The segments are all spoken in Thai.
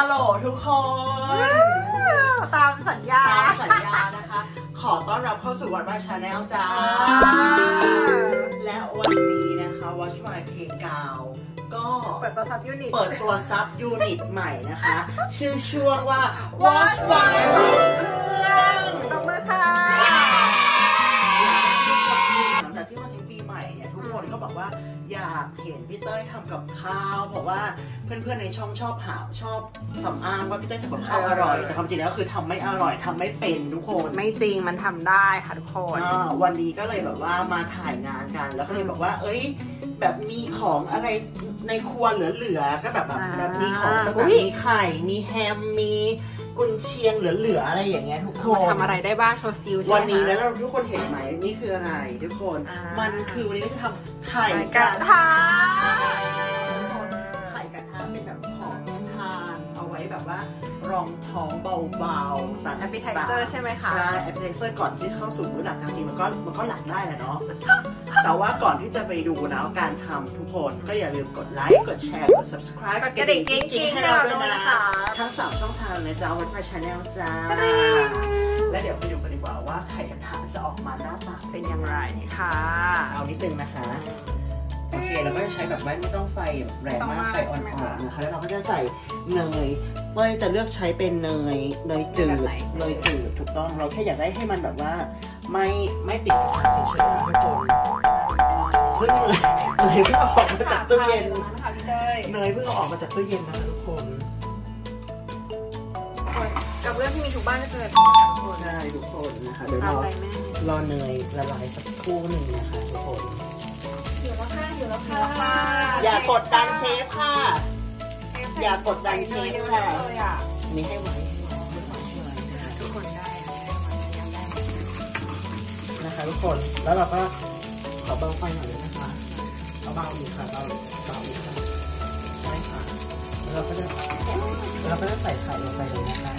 ฮัลโหลทุกคนตามสัญญานะคะขอต้อนรับเข้าสู่วัดบ้านชาแนลจ้าและวันนี้นะคะ Watch My Playground ก็เปิดตัวซับยูนิตใหม่นะคะชื่อช่วงว่า Watch My ตบมือค่ะหลังจากที่วันนี้ปีใหม่เนี่ยทุกคนก็บอกว่าอยากเห็นพี่เต้ยทำกับข้าวเพราะว่าเพื่อนๆในช่องชอบสำอางว่าพี่เต้ยทำกับข้าวอร่อยแต่ความจริงแล้วคือทำไม่อร่อยทำไม่เป็นทุกคนไม่จริงมันทำได้ค่ะทุกคนวันนี้ก็เลยแบบว่ามาถ่ายงานกันแล้วก็เลยบอกว่าเอ้ยแบบมีของอะไรในครัวเหลือๆก็แบบมีของแบบมีไข่มีแฮมมีกุนเชียงเหลือๆอะไรอย่างเงี้ยทุกคนทำอะไรได้บ้างโชว์ซิลวันนี้แล้วเราทุกคนเห็นไหมนี่คืออะไรทุกคนมันคือวันนี้เราจะทำไข่กระทะเป็นแบบของทานเอาไว้แบบว่ารองท้องเบาๆตัดแอปเปิลไทเซอร์ใช่ไหมคะใช่แอปเปิลไทเซอร์ก่อนที่เข้าสู่มื้อหลักจริงๆมันก็หลักได้แหละเนาะแต่ว่าก่อนที่จะไปดูนะการทำทุกคนก็อย่าลืมกดไลค์กดแชร์กด subscribe กดกระดิ่งกิ๊งๆให้เราด้วยนะคะทั้ง3ช่องทางนะจ๊ะวัดไฟชาแนลจ้าและเดี๋ยวไปดูกันดีกว่าว่าไข่กระทะจะออกมาหน้าตาเป็นอย่างไรค่ะเอานิดนึงนะคะโอเคเราก็จะใช้แบบไม่ต้องไฟแรงมากไฟอ่อนๆนะคะแล้วเราก็จะใส่เนยเต้ยจะเลือกใช้เป็นเนยจืดถูกต้องเราแค่อยากได้ให้มันแบบว่าไม่ติดเฉยๆทุกคนเพิ่งออกมาจากตู้เย็นเนยเพิ่งออกมาจากตู้เย็นนะคะทุกคนกับเรื่องที่มีทุกบ้านก็เจอทุกคนใช่ทุกคนนะคะเดี๋ยวรอเนยละลายสักครู่หนึ่งนะคะทุกคนอยู่แล้วค่ะอย่ากดดันเชฟค่ะอย่ากดดันเชฟค่ะมีให้ไว้ทุกคนได้นะคะทุกคนแล้วเราก็ขอเบาไฟหน่อยเลยนะคะเบาอีกค่ะเบาอีกค่ะใช่ค่ะแล้วเราก็จะใส่ไข่ลงไปเลยนะคะ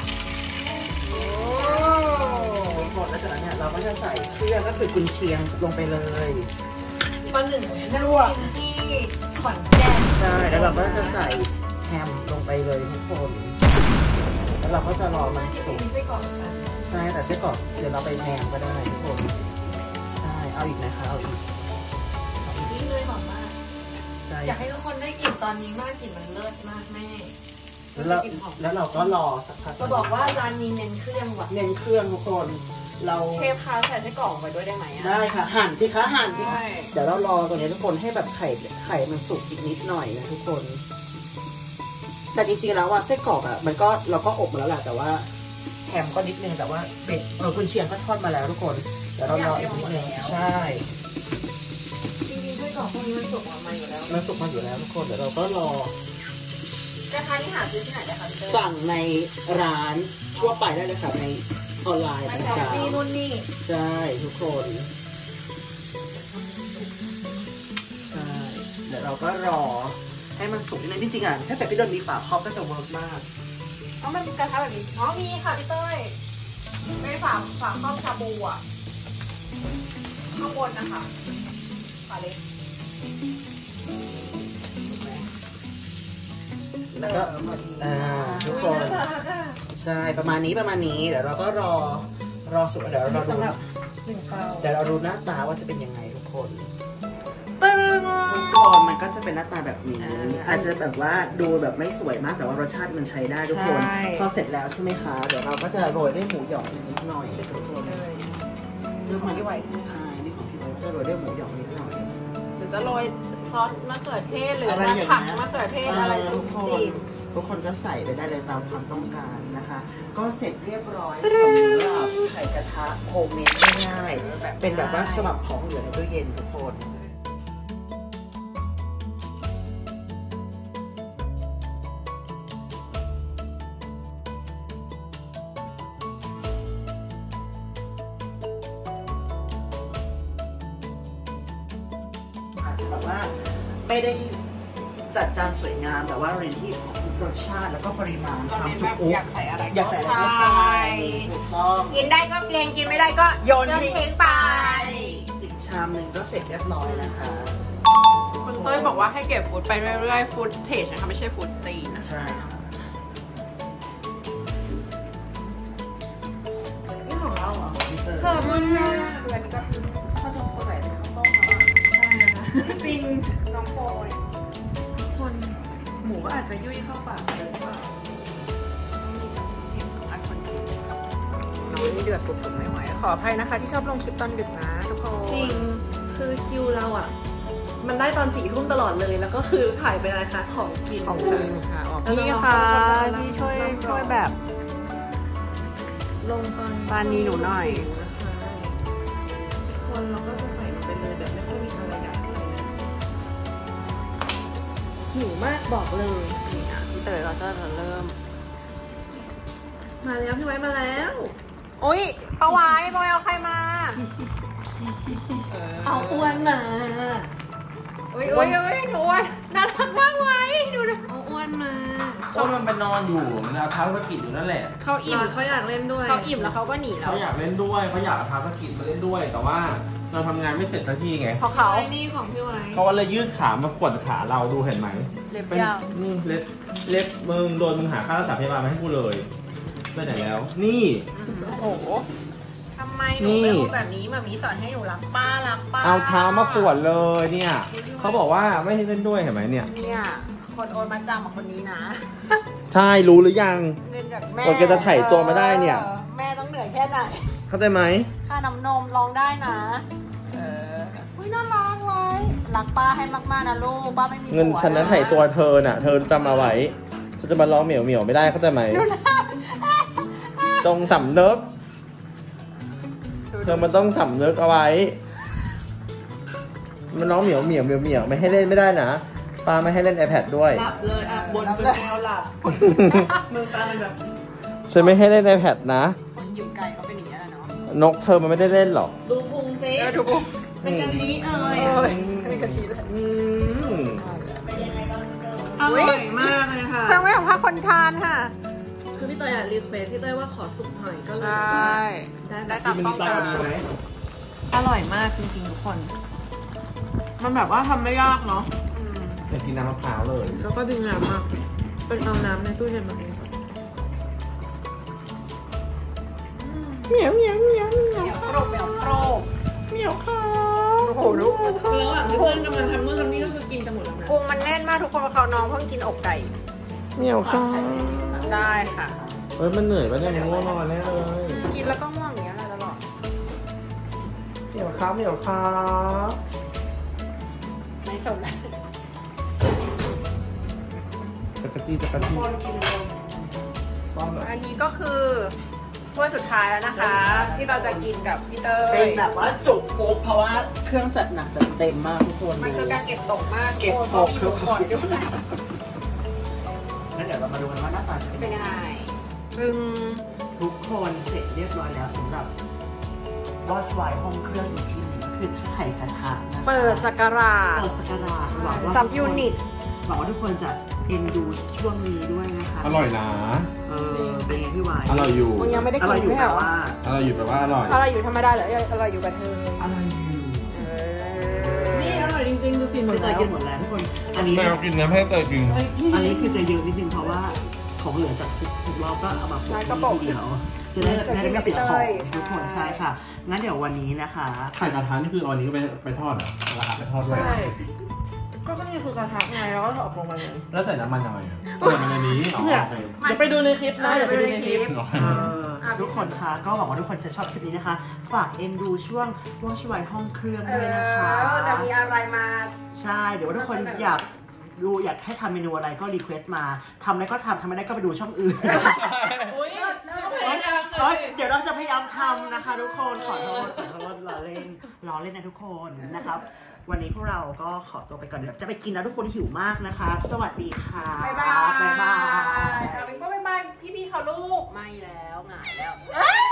หมดแล้วจากนั้นเนี่ยเราก็จะใส่เครื่องก็คือกุนเชียงลงไปเลยวันหนึ่งรั่วที่ขอนแก่นใช่แล้วเราก็จะใส่แฮมลงไปเลยทุกคนแล้วเราก็จะรอมันสุกใช่แต่ไส้กรอกเดี๋ยวเราไปแฮมก็ได้ทุกคนใช่เอาอีกนะคะเอาอีกนี่เลยหอมมากอยากให้ทุกคนได้กลิ่นตอนนี้มากกลิ่นมันเลิศมากแม่แล้วเราก็รอสักพักจะบอกว่าร้านนี้เน้นเครื่องว่ะเน้นเครื่องทุกคนเราเชฟคะใส่ไส้กรอกไปด้วยได้ไหมได้ค่ะหั่นสิคะหั่นเดี๋ยวเรารอตัวนี้ทุกคนให้แบบไข่มันสุกอีกนิดหน่อยนะทุกคนแต่จริงๆแล้วว่าไส้กรอกอ่ะมันก็เราก็อบมาแล้วแหละแต่ว่าแฮมก็นิดนึงแต่ว่าเป็ดกุนเชียงก็ทอดมาแล้วทุกคนเดี๋ยวเรารออีกนิดนึงใช่จริงๆไส้กรอกพวกนี้มันสุกมาอยู่แล้วมันสุกมาอยู่แล้วทุกคนเดี๋ยวเราก็รอนะคะที่หาซื้อที่ไหนได้คะสั่งในร้านทั่วไปได้เลยค่ะในออนไลน์ต่างๆนี่นู่นนี่ใช่ทุกคนใช่เดี๋ยวเราก็รอให้มันสุกนิดนึงจริงๆอ่ะถ้าแต่พี่โดนมีฝาครอบก็จะเวิร์กมากมันกระทะแบบนี้มีค่ะพี่เต้ยไม่ฝาครอบชาบูอ่ะข้างบนนะคะฝาเล็กแล้วก็ทุกคนใช่ประมาณนี้เดี๋ยวเราก็รอสุกเดี๋ยวเราดูหน้าตาว่าจะเป็นยังไงทุกคนมันก็จะเป็นหน้าตาแบบนี้อาจจะแบบว่าดูแบบไม่สวยมากแต่ว่ารสชาติมันใช้ได้ทุกคนพอเสร็จแล้วใช่ไหมคะเดี๋ยวเราก็จะโรยด้วยหมูหยองนิดหน่อยทุกคนเรื่องมันที่ไวใช่นี่ของพี่ไว้ก็โรยด้วยหมูหยองนิดหน่อยหรือจะโรยซอสมะเขือเทศหรือจะผักมะเขือเทศอะไรทุกคนก็ใส่ไปได้เลยตามความต้องการนะคะก็เสร็จเรียบร้อยสำหรับไข่กระทะโฮมเมดง่ายๆเป็นแบบว่าฉบับของเหลือในตู้เย็นทุกคนแบบว่าไม่ได้จัดจานสวยงามแต่ว่าเรนที่รสชาติแล้วก็ปริมาณความจุอยากใส่อะไรก็ใส่ถูกต้องกินได้ก็เกรงกินไม่ได้ก็โยนทิ้งไปอีกชามหนึ่งก็เสร็จเรียบร้อยนะคะคุณเต้ยบอกว่าให้เก็บฟูดไปเรื่อยๆฟูดเทจนะคะไม่ใช่ฟูดตีนนะคะขอบคุณค่ะคืออันนี้ก็ข้าวต้มโคใส่ข้าวต้มแล้วจริงน้องโฟยคนหมูก็อาจจะยุ่ยเข้าปากเลยหรือเปล่าเห็นสัมภาษณ์คนกินน้องนี่เดือดปุบๆไม่ไหวขออภัยนะคะที่ชอบลงคลิปตอนดึกนะทุกคนจริงคือคิวเราอ่ะมันได้ตอน4 ทุ่มตลอดเลยแล้วก็คือถ่ายเป็นอะไรคะของกินค่ะพี่ค่ะพี่ช่วยแบบลงตอนปานนี้หนูหน่อยคนเราก็จะใส่ลงไปเลยแบบไม่ค่อยมีอะไรอยากเท่าไหร่หิวมากบอกเลยนี่นะพี่เต๋อเราจะเริ่มมาแล้วพี่ไว้มาแล้วอุ้ยป้าไว้บอยเอาใครมาเอาอ้วนมาอุ้ยหนูอ้วนน่ารักมากไว้ดูนะเอาอ้วนมาอ้วนมันไปนอนอยู่มันเอาเท้าสะกิดอยู่นั่นแหละเขาอิ่มเขาอยากเล่นด้วยเขาอิ่มแล้วเขาก็หนีแล้วเขาอยากเล่นด้วยเขาอยากเอาเท้าสะกิดมาเล่นด้วยแต่ว่าเราทำงานไม่เสร็จสักทีไงเพราะเขานี่ของพี่ไว้เขาเลยยืดขามาขวดขาเราดูเห็นไหมเล็บยาวนี่เล็บมึงโดนมึงหาค่ารักษาพยาบาลมาให้กูเลยไปไหนแล้วนี่โอ้โหทำไมหนูไม่พูดแบบนี้มามีสอนให้หนูรักป้าเอาเท้ามาขวดเลยเนี่ยเขาบอกว่าไม่ให้เล่นด้วยเห็นไหมเนี่ยคนโอนมาจำกับคนนี้นะใช่รู้หรือยังเงินจากแม่กว่าแกจะไถ่ตัวมาได้เนี่ยแม่ต้องเหนื่อยแค่ไหนเข้าใจไหมค่าน้ำนมลองได้นะอุ้ยน่ารักไว้รักป้าให้มากๆนะลูกป้าไม่มีเงินฉันนั้นไถ่ตัวเธอน่ะเธอจำมาไว้ฉันจะมาร้องเหมียวไม่ได้เข้าใจไหมจงสำนึกเธอมันต้องสำนึกเอาไว้มันร้องเหมียวไม่ให้เล่นไม่ได้นะป้าไม่ให้เล่น iPad ด้วยหลับเลยอ่ะบนจนแมวหลับมึงตาเป็นแบบฉันไม่ให้เล่น iPad นะคนยิ้มไก่ก็เป็นอย่างนี้แหละเนาะนกเธอมันไม่ได้เล่นหรอกดูพุงซิดูพุงเป็นกะทิเป็นกะทิเลยเป็นยังไงบ้างอร่อยมากเลยค่ะแซงไม่ของพาคนทานค่ะคือพี่เตยรีเควสพี่เตยว่าขอสุกหน่อยก็เลยได้ตามต้องการอร่อยมากจริงๆทุกคนมันแบบว่าทำไม่ยากเนาะอยากกินน้ำมะพร้าวเลยแล้วก็ดีงามมากเป็นเอาน้ำในตู้เย็นมาเองเหมียวโปรเหมียวค่ะโอ้โหลูกระหว่างที่เพื่อนกำลังทำนู่นทำนี่ก็คือกินกันหมดแล้วนะพุงมันแน่นมากทุกคนเพราะเขาน้องเพิ่งกินอกไก่เหมียวค่ะได้ค่ะมันเหนื่อยปะเนี่ยมันง่วงนอนแน่เลยกินแล้วก็ง่วงอย่างเงี้ยตลอดเหมียวครับไม่สนเลยจักรจี้อันนี้ก็คือถ้วยสุดท้ายแล้วนะคะที่เราจะกินกับพี่เตยเป็นแบบว่าจุกปุ๊บเพราะว่าเครื่องจัดหนักจัดเต็มมากทุกคนมันคือการเก็บตกมากเก็บตกทุกคนงั้นเดี๋ยวเรามาดูกันว่าหน้าตาจะเป็นยังไงทุกคนเสร็จเรียบร้อยแล้วสำหรับวอชไวห้องเครื่องอีกที่หนึ่งคือไข่กระทะนะคะเปิดสักการะหวังว่าซับยูนิตหวังว่าทุกคนจะเอ็นดูช่วงนี้ด้วยนะคะอร่อยนะเป็นไงพี่วายอร่อยอยู่มึงยังไม่ได้กินไม่เหรอว่าอร่อยอยู่แปลว่าอร่อยอยู่ธรรมดาเหรออร่อยอยู่กับเธออร่อยอยู่นี่อร่อยจริงๆดูสิหมดแล้วกินหมดแล้วทุกคนอันนี้เรากินนะให้เตยกินอันนี้คือจะเยอะนิดนึงเพราะว่าของเหลือจากทุกรอบก็เอามาโปะทีเดียวจะได้ไม่เสียของทุกคนใช่ค่ะงั้นเดี๋ยววันนี้นะคะไข่กระทะนี่คือวันนี้ก็ไปทอดเหรอไปทอดด้วยก็นี่คือกระทะไงแล้วก็ถอดลงมาเลยแล้วใส่น้ำมันยังไงใส่ในนี้จะไปดูในคลิปนะอย่าไปดูในคลิปทุกคนคะก็หวังว่าทุกคนจะชอบคลิปนี้นะคะฝากเอ็นดูช่วงวอชไวห้องเครื่องด้วยนะคะจะมีอะไรมาใช่เดี๋ยวทุกคนอยากให้ทำเมนูอะไรก็รีเควสต์มาทำอะไรก็ทำไม่ได้ก็ไปดูช่องอื่นเดี๋ยวเราจะพยายามทำนะคะทุกคนขอโทษล้อเล่นนะทุกคนนะครับวันนี้พวกเราก็ขอตัวไปก่อนเดี๋ยวจะไปกินแล้วทุกคนหิวมากนะครับสวัสดีค่ะบ๊ายบายพี่เขาลูกไม่แล้วหงายแล้ว